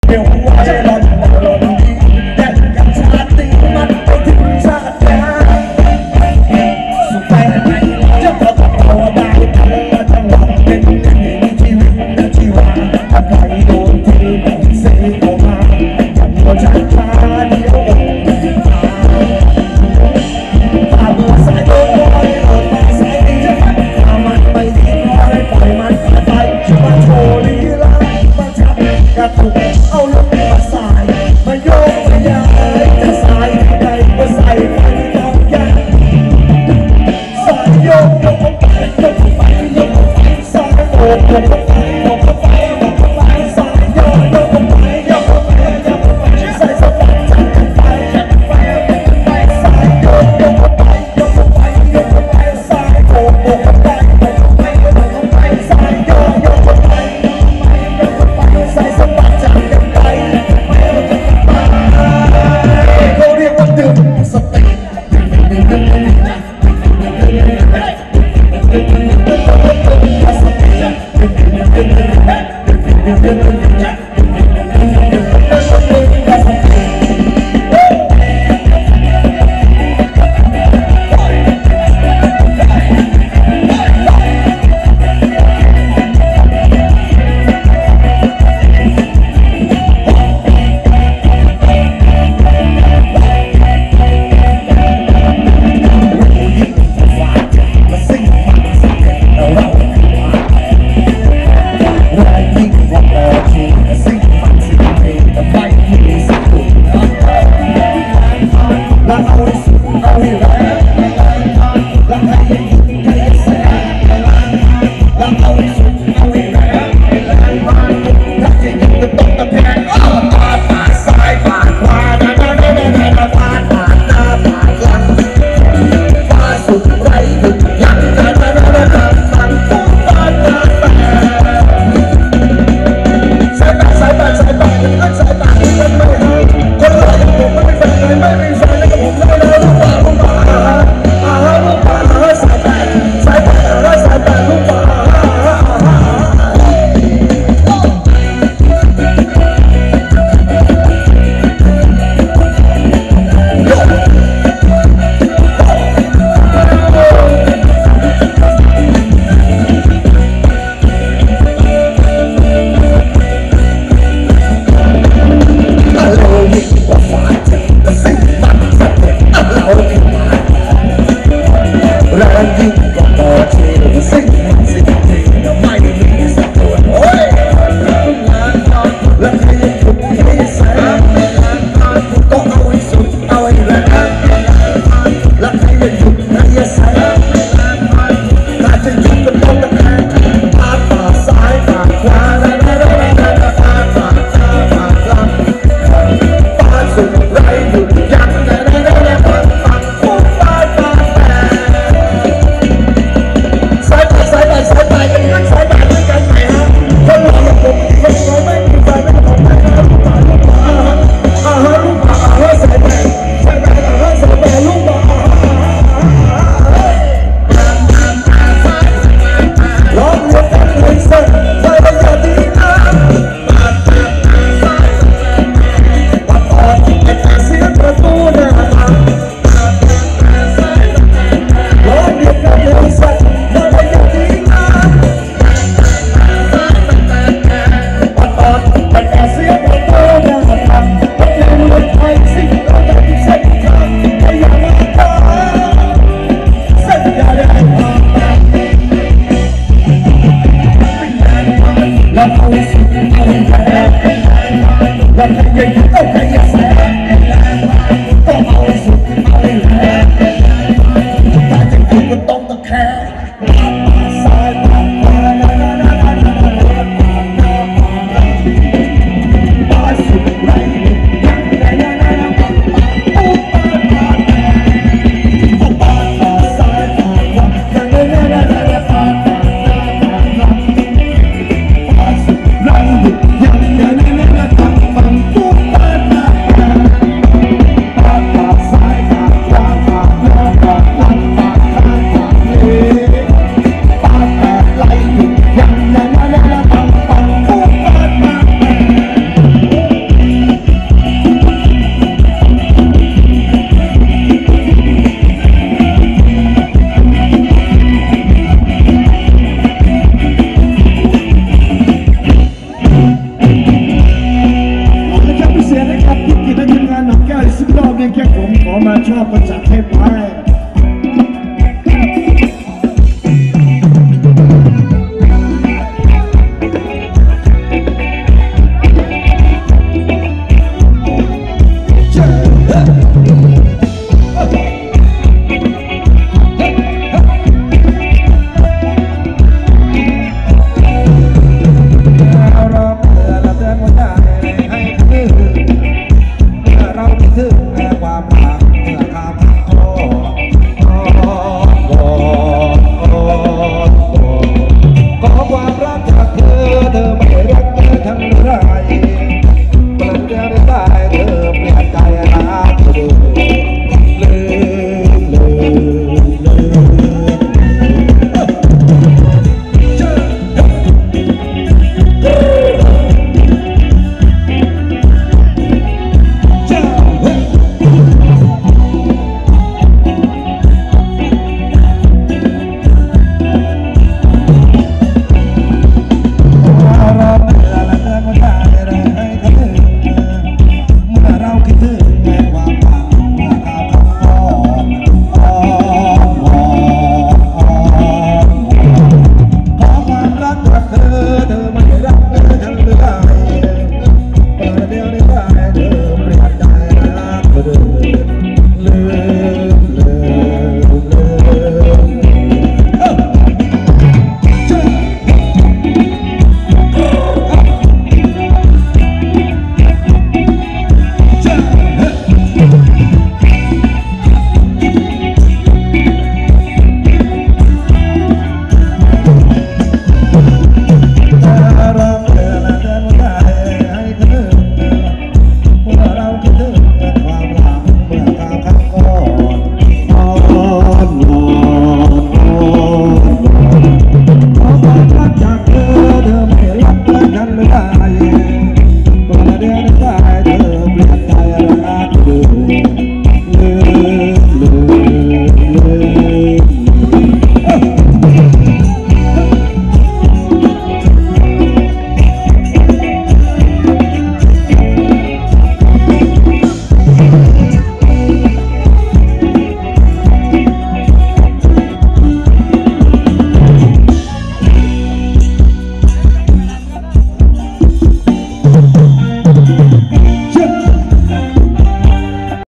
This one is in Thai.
เดี๋ยวไว้รอนรอนดีแดกกันชาติมันไปถึงชาติยาสุดท้ายจะพอต้องเอาได้แต่จังหวะเป็นชีวิตและชีวาถ้าใครโดนทีแบบเสียออกมาอย่างหัวใจพาเดียวพาบัวสายโดนบอยโดนมาสายดีจะพัดพามันไปดีพอให้ปล่อยมันไปจะมาโชว์ลีลามาจับกระตุกเอาลูกมาสายมาโยกมาย้ายจะสายใดมาใส่ไปต้องยันสายโยกโยกเข้าไปโยกเข้าไปโยกเข้าไปสายโยกโยกเข้าไปโยกเข้าไปโยกเข้าไปสายโยกโยกเข้าไปโยกเข้าไปโยกเข้าไปสายสะบัดจับกันไปจับกันไปจับกันไปสายโยกโยกเข้าไปโยกเข้าไปโยกเข้าไปสายโยกโยกเข้าไปโยกเข้าไปโยกเข้าไปสายโยกโยกเข้าไปโยกเข้าไปโยกเข้าไปสายสะบัดจับกันไปมาชอบก็จัดให้ไป